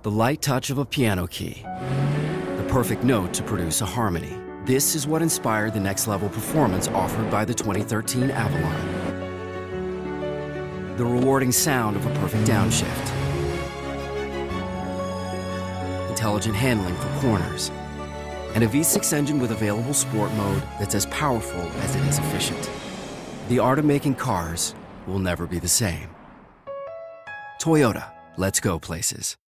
The light touch of a piano key. The perfect note to produce a harmony. This is what inspired the next-level performance offered by the 2013 Avalon. The rewarding sound of a perfect downshift. Intelligent handling for corners. And a V6 engine with available sport mode that's as powerful as it is efficient. The art of making cars will never be the same. Toyota, let's go places.